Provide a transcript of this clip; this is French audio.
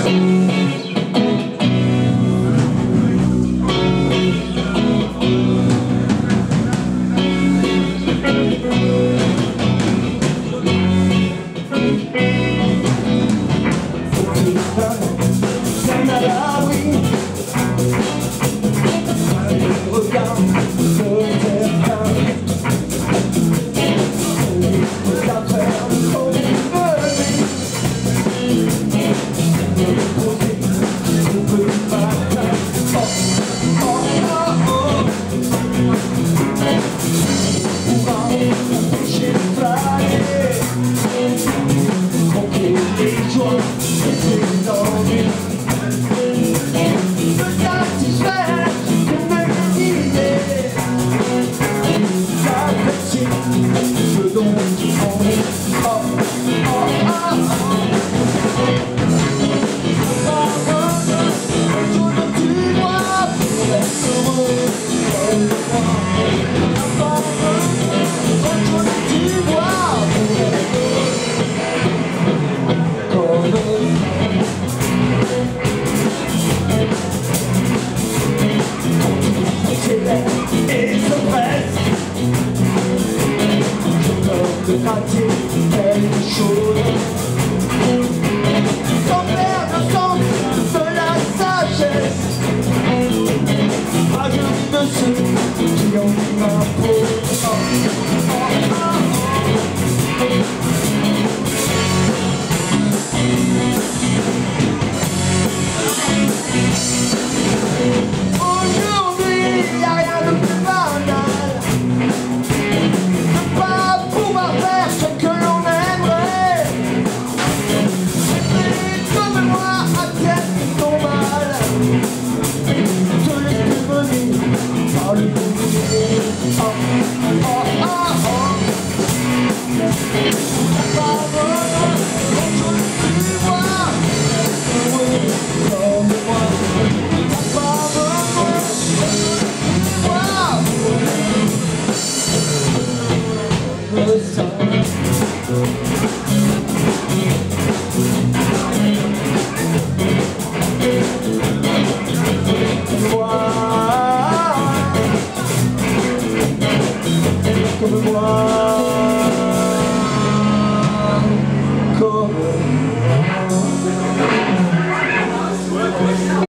quelque chose sans perdre le sens de la sagesse. Rajeuni de ceux qui ont mis ma peau. Aujourd'hui, y a rien de plus banal de pas pouvoir faire ce que l'on aimerait. Et comme moi, à tête ton mal, te laisse venir par le bouclier. Oh, oh, oh, oh.